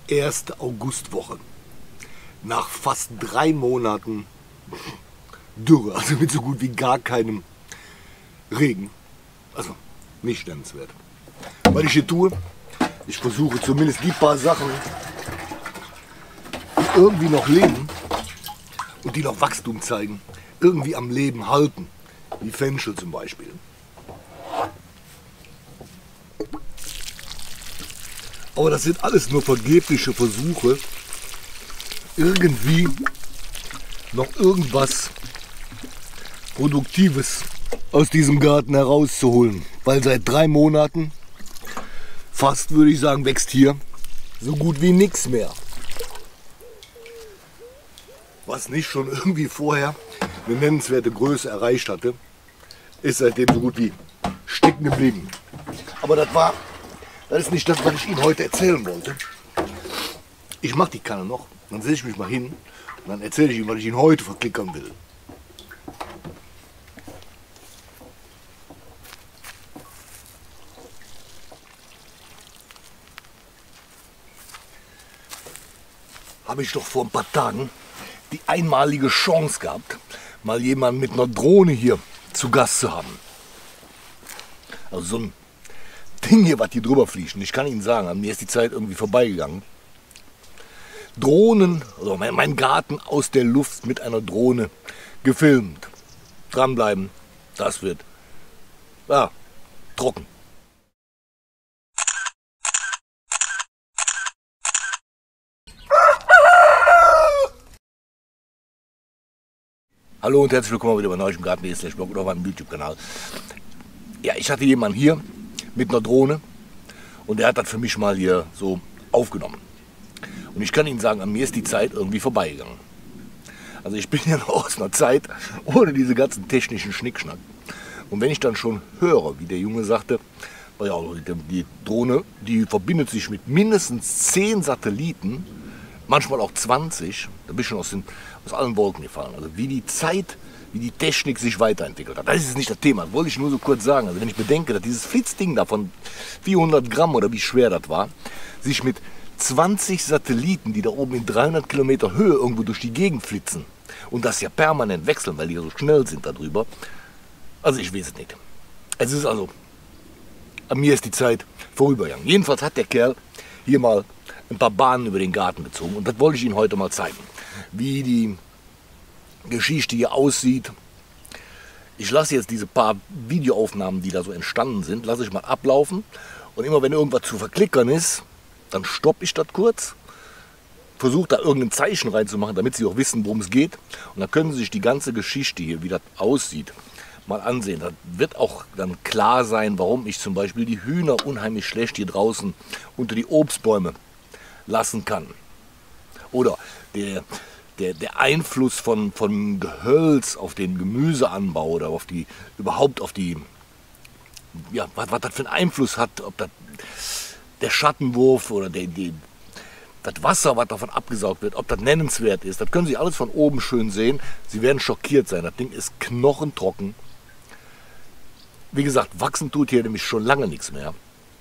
Erste Augustwoche. Nach fast 3 Monaten Dürre, also mit so gut wie gar keinem Regen. Also nicht nennenswert. Was ich hier tue, ich versuche zumindest die paar Sachen, die irgendwie noch leben und die noch Wachstum zeigen, irgendwie am Leben halten. Wie Fenchel zum Beispiel. Aber das sind alles nur vergebliche Versuche, irgendwie noch irgendwas Produktives aus diesem Garten herauszuholen. Weil seit 3 Monaten, fast würde ich sagen, wächst hier so gut wie nichts mehr. Was nicht schon irgendwie vorher eine nennenswerte Größe erreicht hatte, ist seitdem so gut wie stecken geblieben. Aber das ist nicht das, was ich Ihnen heute erzählen wollte. Ich mache die Kanne noch, dann setze ich mich mal hin und dann erzähle ich Ihnen, was ich Ihnen heute verklickern will. Habe ich doch vor ein paar Tagen die einmalige Chance gehabt, mal jemanden mit einer Drohne hier zu Gast zu haben. Also so ein Ding hier, was hier drüber fliegt. Und ich kann Ihnen sagen, an mir ist die Zeit irgendwie vorbeigegangen. Drohnen, also mein Garten aus der Luft mit einer Drohne gefilmt. Dranbleiben, das wird trocken. Hallo und herzlich willkommen wieder bei Neuem Garten.de/blog oder auf meinem YouTube-Kanal. Ja, ich hatte jemanden hier mit einer Drohne und der hat das für mich mal hier so aufgenommen. Und ich kann Ihnen sagen, an mir ist die Zeit irgendwie vorbeigegangen. Also ich bin ja noch aus einer Zeit ohne diese ganzen technischen Schnickschnack. Und wenn ich dann schon höre, wie der Junge sagte, ja, die Drohne, die verbindet sich mit mindestens 10 Satelliten, manchmal auch 20, da bin ich schon aus allen Wolken gefallen. Also wie die Zeit, wie die Technik sich weiterentwickelt hat. Das ist nicht das Thema, das wollte ich nur so kurz sagen. Also wenn ich bedenke, dass dieses Flitzding da von 400 Gramm oder wie schwer das war, sich mit 20 Satelliten, die da oben in 300 Kilometer Höhe irgendwo durch die Gegend flitzen und das ja permanent wechseln, weil die ja so schnell sind darüber. Also ich weiß es nicht. Es ist also, an mir ist die Zeit vorübergegangen. Jedenfalls hat der Kerl hier mal ein paar Bahnen über den Garten gezogen und das wollte ich Ihnen heute mal zeigen, wie die Geschichte hier aussieht. Ich lasse jetzt diese paar Videoaufnahmen, die da so entstanden sind, lasse ich mal ablaufen und immer wenn irgendwas zu verklickern ist, dann stoppe ich das kurz, versuche da irgendein Zeichen reinzumachen, damit Sie auch wissen, worum es geht und dann können Sie sich die ganze Geschichte hier, wie das aussieht, mal ansehen. Da wird auch dann klar sein, warum ich zum Beispiel die Hühner unheimlich schlecht hier draußen unter die Obstbäume lassen kann. Oder der Einfluss von Gehölz auf den Gemüseanbau oder überhaupt auf die, ja, was das für einen Einfluss hat, ob das der Schattenwurf oder das Wasser, was davon abgesaugt wird, ob das nennenswert ist. Das können Sie alles von oben schön sehen. Sie werden schockiert sein. Das Ding ist knochentrocken. Wie gesagt, wachsen tut hier nämlich schon lange nichts mehr.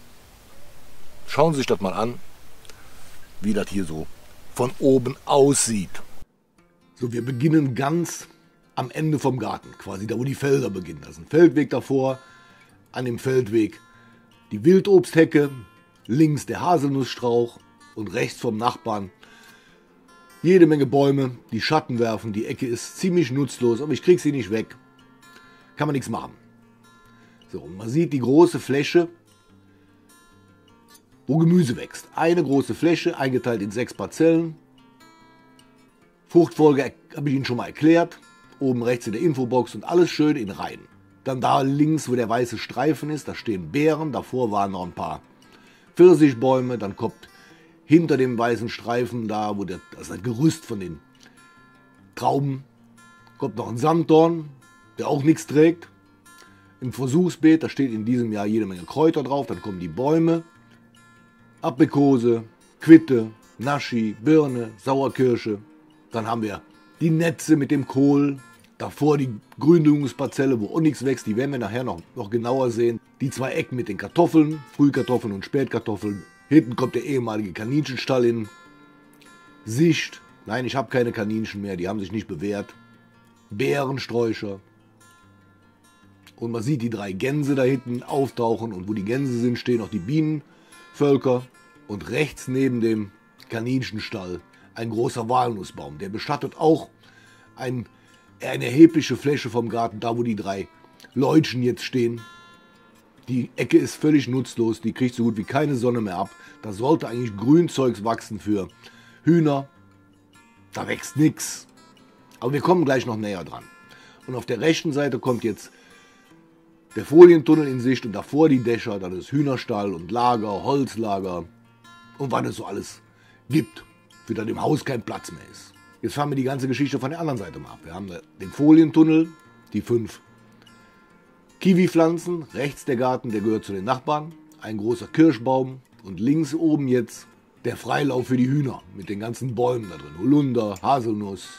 Schauen Sie sich das mal an, wie das hier so von oben aussieht. So, wir beginnen ganz am Ende vom Garten, quasi da, wo die Felder beginnen. Da ist ein Feldweg davor, an dem Feldweg die Wildobsthecke, links der Haselnussstrauch und rechts vom Nachbarn jede Menge Bäume, die Schatten werfen. Die Ecke ist ziemlich nutzlos, aber ich kriege sie nicht weg. Kann man nichts machen. So, und man sieht die große Fläche, wo Gemüse wächst. Eine große Fläche, eingeteilt in 6 Parzellen. Fruchtfolge habe ich Ihnen schon mal erklärt. Oben rechts in der Infobox und alles schön in Reihen. Dann da links, wo der weiße Streifen ist, da stehen Beeren. Davor waren noch ein paar Pfirsichbäume. Dann kommt hinter dem weißen Streifen, da wo das Gerüst von den Trauben, kommt noch ein Sanddorn, der auch nichts trägt. Im Versuchsbeet, da steht in diesem Jahr jede Menge Kräuter drauf. Dann kommen die Bäume. Aprikose, Quitte, Naschi, Birne, Sauerkirsche. Dann haben wir die Netze mit dem Kohl. Davor die Gründüngungsparzelle, wo auch nichts wächst. Die werden wir nachher noch genauer sehen. Die 2 Ecken mit den Kartoffeln, Frühkartoffeln und Spätkartoffeln. Hinten kommt der ehemalige Kaninchenstall in Sicht. Nein, ich habe keine Kaninchen mehr, die haben sich nicht bewährt. Bärensträucher. Und man sieht die 3 Gänse da hinten auftauchen und wo die Gänse sind, stehen auch die Bienenvölker. Und rechts neben dem Kaninchenstall ein großer Walnussbaum. Der bestattet auch eine erhebliche Fläche vom Garten, da wo die 3 Leutchen jetzt stehen. Die Ecke ist völlig nutzlos, die kriegt so gut wie keine Sonne mehr ab. Da sollte eigentlich Grünzeugs wachsen für Hühner. Da wächst nichts. Aber wir kommen gleich noch näher dran. Und auf der rechten Seite kommt jetzt der Folientunnel in Sicht und davor die Dächer, dann ist Hühnerstall und Lager, Holzlager und was es so alles gibt, für das im Haus kein Platz mehr ist. Jetzt fahren wir die ganze Geschichte von der anderen Seite mal ab. Wir haben den Folientunnel, die 5 Kiwi-Pflanzen, rechts der Garten, der gehört zu den Nachbarn, ein großer Kirschbaum und links oben jetzt der Freilauf für die Hühner mit den ganzen Bäumen da drin. Holunder, Haselnuss,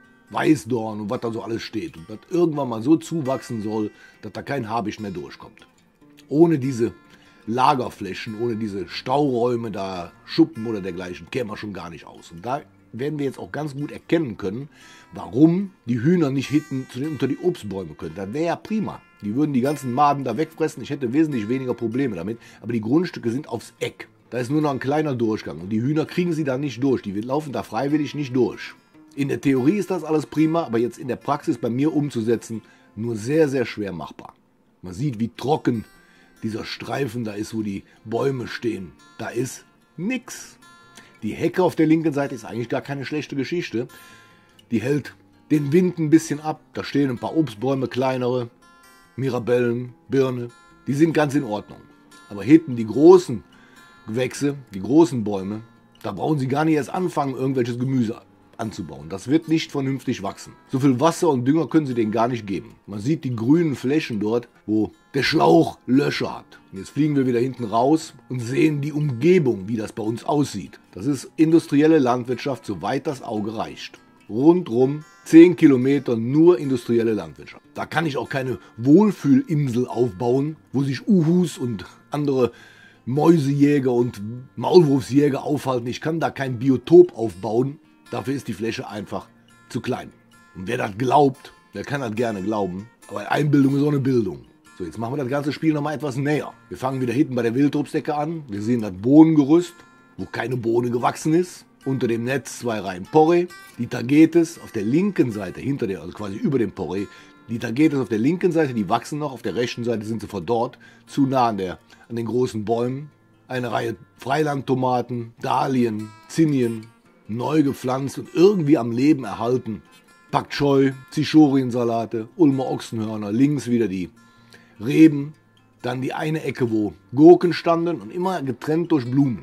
Weißdorn und was da so alles steht. Und das irgendwann mal so zuwachsen soll, dass da kein Habicht mehr durchkommt. Ohne diese Lagerflächen, ohne diese Stauräume, da Schuppen oder dergleichen, käme man schon gar nicht aus. Und da werden wir jetzt auch ganz gut erkennen können, warum die Hühner nicht hinten unter die Obstbäume können. Das wäre ja prima. Die würden die ganzen Maden da wegfressen. Ich hätte wesentlich weniger Probleme damit. Aber die Grundstücke sind aufs Eck. Da ist nur noch ein kleiner Durchgang. Und die Hühner kriegen sie da nicht durch. Die laufen da freiwillig nicht durch. In der Theorie ist das alles prima, aber jetzt in der Praxis bei mir umzusetzen, nur sehr, sehr schwer machbar. Man sieht, wie trocken dieser Streifen da ist, wo die Bäume stehen. Da ist nix. Die Hecke auf der linken Seite ist eigentlich gar keine schlechte Geschichte. Die hält den Wind ein bisschen ab. Da stehen ein paar Obstbäume, kleinere, Mirabellen, Birne. Die sind ganz in Ordnung. Aber hinten die großen Gewächse, die großen Bäume, da brauchen Sie gar nicht erst anfangen, irgendwelches Gemüse anzubauen. Das wird nicht vernünftig wachsen. So viel Wasser und Dünger können Sie denen gar nicht geben. Man sieht die grünen Flächen dort, wo der Schlauch Löcher hat. Und jetzt fliegen wir wieder hinten raus und sehen die Umgebung, wie das bei uns aussieht. Das ist industrielle Landwirtschaft, soweit das Auge reicht. Rundrum 10 Kilometer nur industrielle Landwirtschaft. Da kann ich auch keine Wohlfühlinsel aufbauen, wo sich Uhus und andere Mäusejäger und Maulwurfsjäger aufhalten. Ich kann da kein Biotop aufbauen. Dafür ist die Fläche einfach zu klein. Und wer das glaubt, der kann das gerne glauben. Aber Einbildung ist auch eine Bildung. So, jetzt machen wir das ganze Spiel nochmal etwas näher. Wir fangen wieder hinten bei der Wildobstdecke an. Wir sehen das Bohnengerüst, wo keine Bohne gewachsen ist. Unter dem Netz 2 Reihen Porree. Die Tagetes auf der linken Seite, hinter der, also quasi über dem Porree. Die Tagetes auf der linken Seite, die wachsen noch. Auf der rechten Seite sind sie verdorrt, zu nah an den großen Bäumen. Eine Reihe Freilandtomaten, Dahlien, Zinien, neu gepflanzt und irgendwie am Leben erhalten. Pak Choi, Zichoriensalate, Ulmer Ochsenhörner, links wieder die Reben. Dann die eine Ecke, wo Gurken standen und immer getrennt durch Blumen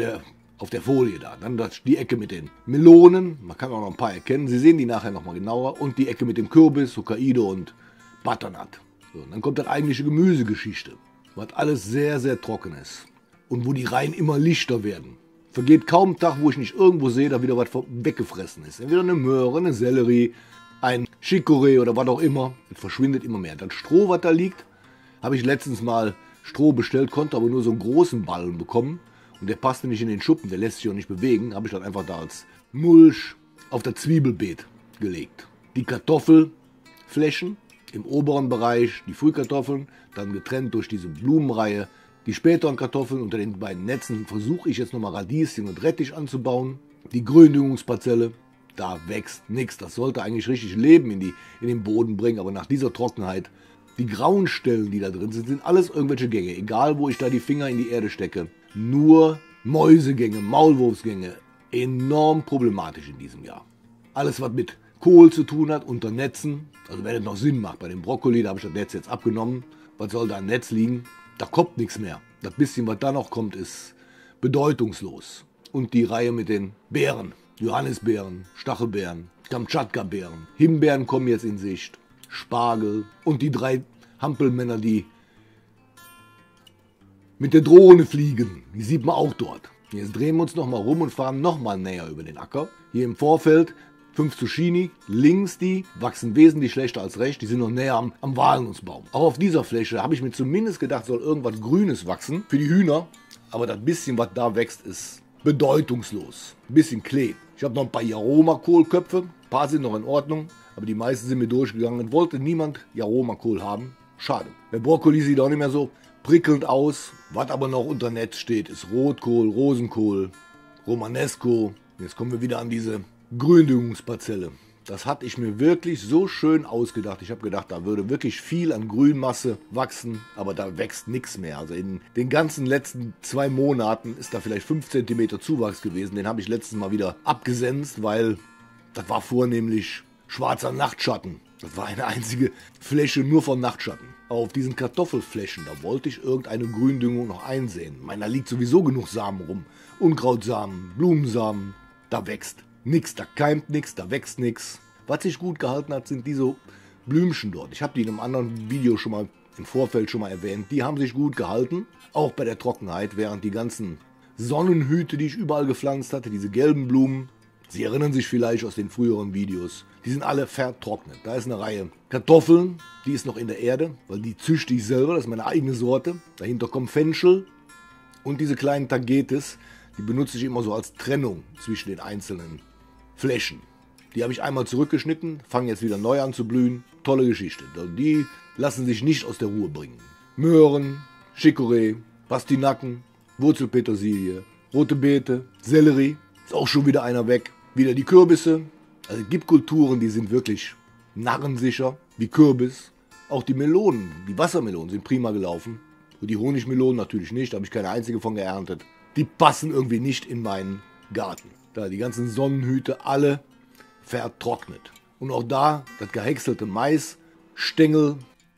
auf der Folie da. Dann die Ecke mit den Melonen, man kann auch noch ein paar erkennen, Sie sehen die nachher nochmal genauer. Und die Ecke mit dem Kürbis, Hokkaido und Butternut. So, und dann kommt das eigentliche Gemüsegeschichte, was alles sehr, sehr trocken ist. Und wo die Reihen immer lichter werden. Vergeht kaum ein Tag, wo ich nicht irgendwo sehe, da wieder was weggefressen ist. Entweder eine Möhre, eine Sellerie, ein Chicorée oder was auch immer. Es verschwindet immer mehr. Das Stroh, was da liegt, habe ich letztens mal Stroh bestellt, konnte aber nur so einen großen Ballen bekommen. Und der passte nicht in den Schuppen, der lässt sich auch nicht bewegen. Habe ich dann einfach da als Mulch auf das Zwiebelbeet gelegt. Die Kartoffelflächen im oberen Bereich, die Frühkartoffeln, dann getrennt durch diese Blumenreihe. Die späteren Kartoffeln unter den beiden Netzen versuche ich jetzt nochmal Radieschen und Rettich anzubauen. Die Gründüngungsparzelle, da wächst nichts. Das sollte eigentlich richtig Leben in den Boden bringen, aber nach dieser Trockenheit, die grauen Stellen, die da drin sind, sind alles irgendwelche Gänge. Egal, wo ich da die Finger in die Erde stecke. Nur Mäusegänge, Maulwurfsgänge. Enorm problematisch in diesem Jahr. Alles, was mit Kohl zu tun hat, unter Netzen. Also wenn es noch Sinn macht, bei dem Brokkoli, da habe ich das Netz jetzt abgenommen. Was soll da am Netz liegen? Da kommt nichts mehr. Das bisschen, was da noch kommt, ist bedeutungslos. Und die Reihe mit den Beeren. Johannisbeeren, Stachelbeeren, Kamtschatka-Beeren. Himbeeren kommen jetzt in Sicht. Spargel. Und die 3 Hampelmänner, die mit der Drohne fliegen. Die sieht man auch dort. Jetzt drehen wir uns nochmal rum und fahren nochmal näher über den Acker. Hier im Vorfeld 5 Zucchini, links die, wachsen wesentlich schlechter als rechts, die sind noch näher am Walnussbaum. Auch auf dieser Fläche habe ich mir zumindest gedacht, soll irgendwas Grünes wachsen für die Hühner. aber das bisschen, was da wächst, ist bedeutungslos. Ein bisschen Klee. Ich habe noch ein paar Jaroma-Kohlköpfe, ein paar sind noch in Ordnung, aber die meisten sind mir durchgegangen. Wollte niemand Jaroma-Kohl haben. Schade. Der Brokkoli sieht auch nicht mehr so prickelnd aus. Was aber noch unter Netz steht, ist Rotkohl, Rosenkohl, Romanesco. Jetzt kommen wir wieder an diese Gründüngungsparzelle. Das hatte ich mir wirklich so schön ausgedacht. Ich habe gedacht, da würde wirklich viel an Grünmasse wachsen, aber da wächst nichts mehr. Also in den ganzen letzten 2 Monaten ist da vielleicht 5 cm Zuwachs gewesen. Den habe ich letztens mal wieder abgesenzt, weil das war vornehmlich schwarzer Nachtschatten. Das war eine einzige Fläche nur von Nachtschatten. Aber auf diesen Kartoffelflächen, da wollte ich irgendeine Gründüngung noch einsehen. Ich meine, da liegt sowieso genug Samen rum. Unkrautsamen, Blumensamen, da wächst nichts, da keimt nichts, da wächst nichts. Was sich gut gehalten hat, sind diese Blümchen dort. Ich habe die in einem anderen Video schon mal im Vorfeld schon mal erwähnt. Die haben sich gut gehalten, auch bei der Trockenheit, während die ganzen Sonnenhüte, die ich überall gepflanzt hatte, diese gelben Blumen, Sie erinnern sich vielleicht aus den früheren Videos, die sind alle vertrocknet. Da ist eine Reihe Kartoffeln, die ist noch in der Erde, weil die züchte ich selber, das ist meine eigene Sorte. Dahinter kommt Fenchel und diese kleinen Tagetes, die benutze ich immer so als Trennung zwischen den einzelnen Flächen. Die habe ich einmal zurückgeschnitten, fangen jetzt wieder neu an zu blühen. Tolle Geschichte. Die lassen sich nicht aus der Ruhe bringen. Möhren, Chicorée, Pastinaken, Wurzelpetersilie, rote Beete, Sellerie. Ist auch schon wieder einer weg. Wieder die Kürbisse. Also es gibt Kulturen, die sind wirklich narrensicher, wie Kürbis. Auch die Melonen, die Wassermelonen sind prima gelaufen. Und die Honigmelonen natürlich nicht, da habe ich keine einzige von geerntet. Die passen irgendwie nicht in meinen Garten. Da die ganzen Sonnenhüte alle vertrocknet. Und auch da das gehäckselte Maisstängel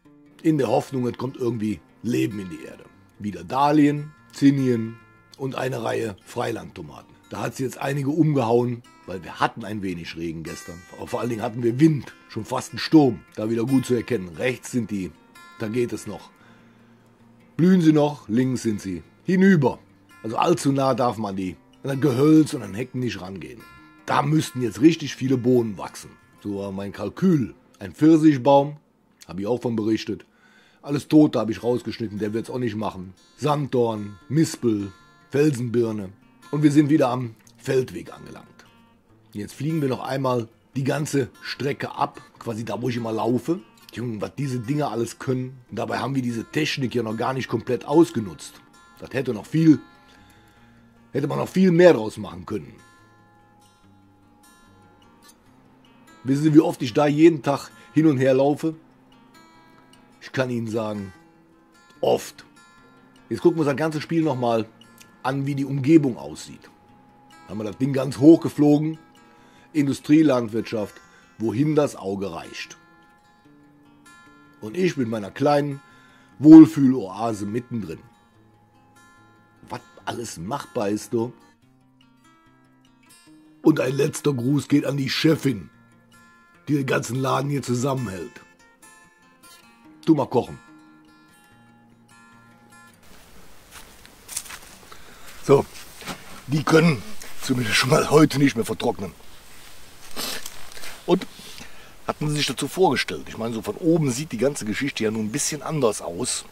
in der Hoffnung, es kommt irgendwie Leben in die Erde. Wieder Dahlien, Zinien und eine Reihe Freilandtomaten. Da hat es jetzt einige umgehauen, weil wir hatten ein wenig Regen gestern. Aber vor allen Dingen hatten wir Wind, schon fast ein Sturm. Da wieder gut zu erkennen. Rechts sind die, da geht es noch. Blühen sie noch, links sind sie hinüber. Also allzu nah darf man an das Gehölz und an Hecken nicht rangehen. Da müssten jetzt richtig viele Bohnen wachsen. So war mein Kalkül. Ein Pfirsichbaum, habe ich auch von berichtet. Alles Tote habe ich rausgeschnitten, der wird es auch nicht machen. Sanddorn, Mispel, Felsenbirne. Und wir sind wieder am Feldweg angelangt. Jetzt fliegen wir noch einmal die ganze Strecke ab, quasi da, wo ich immer laufe. Junge, was diese Dinger alles können. Und dabei haben wir diese Technik ja noch gar nicht komplett ausgenutzt. Das hätte man noch viel mehr draus machen können. Wissen Sie, wie oft ich da jeden Tag hin und her laufe? Ich kann Ihnen sagen, oft. Jetzt gucken wir uns das ganze Spiel nochmal an, wie die Umgebung aussieht. Haben wir das Ding ganz hoch geflogen. Industrielandwirtschaft, wohin das Auge reicht. Und ich mit meiner kleinen Wohlfühloase mittendrin. Was alles machbar ist, du. Und ein letzter Gruß geht an die Chefin, die den ganzen Laden hier zusammenhält. Tu mal kochen. So, die können zumindest schon mal heute nicht mehr vertrocknen. Und hatten Sie sich dazu vorgestellt? Ich meine, so von oben sieht die ganze Geschichte ja nun ein bisschen anders aus.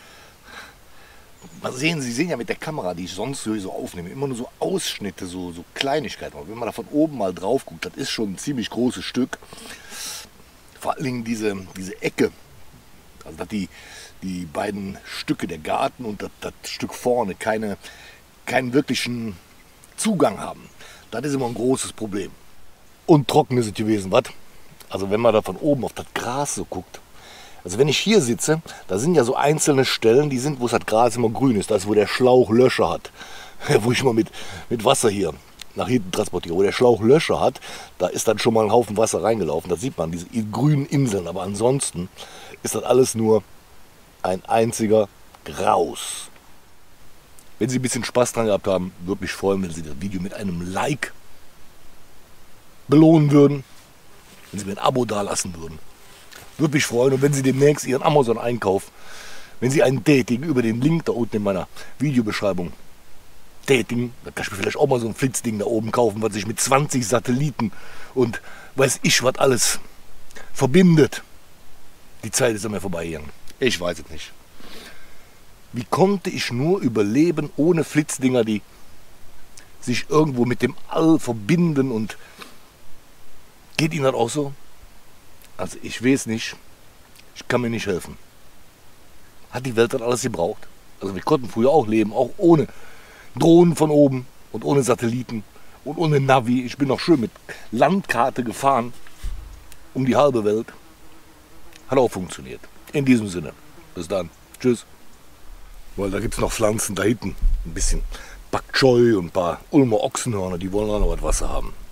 Mal sehen, Sie sehen ja mit der Kamera, die ich sonst sowieso aufnehme, immer nur so Ausschnitte, so Kleinigkeiten. Aber wenn man da von oben mal drauf guckt, das ist schon ein ziemlich großes Stück. Vor allen Dingen diese Ecke, also dass die beiden Stücke, der Garten und das Stück vorne, keinen wirklichen Zugang haben. Das ist immer ein großes Problem. Und trocken ist es gewesen, was? Also wenn man da von oben auf das Gras so guckt. Also wenn ich hier sitze, da sind ja so einzelne Stellen, wo das Gras immer grün ist. Da ist, wo der Schlauch Löcher hat. Wo ich mal mit Wasser hier nach hinten transportiere. Wo der Schlauch Löcher hat, da ist dann schon mal ein Haufen Wasser reingelaufen. Das sieht man, diese grünen Inseln. Aber ansonsten ist das alles nur ein einziger Graus. Wenn Sie ein bisschen Spaß dran gehabt haben, würde mich freuen, wenn Sie das Video mit einem Like belohnen würden. Wenn Sie mir ein Abo dalassen würden. Würde mich freuen. Und wenn Sie demnächst Ihren Amazon-Einkauf, wenn Sie einen tätigen, über den Link da unten in meiner Videobeschreibung tätigen, dann kann ich mir vielleicht auch mal so ein Flitzding da oben kaufen, was sich mit 20 Satelliten und weiß ich was alles verbindet. Die Zeit ist an mir vorbeigegangen. Ich weiß es nicht. Wie konnte ich nur überleben ohne Flitzdinger, die sich irgendwo mit dem All verbinden? Und geht Ihnen das auch so? Also ich weiß nicht, ich kann mir nicht helfen. Hat die Welt das alles gebraucht? Also wir konnten früher auch leben, auch ohne Drohnen von oben und ohne Satelliten und ohne Navi. Ich bin noch schön mit Landkarte gefahren um die halbe Welt. Hat auch funktioniert. In diesem Sinne. Bis dann. Tschüss. Weil da gibt es noch Pflanzen da hinten. Ein bisschen Bok Choy und ein paar Ulmer Ochsenhörner, die wollen auch noch was Wasser haben.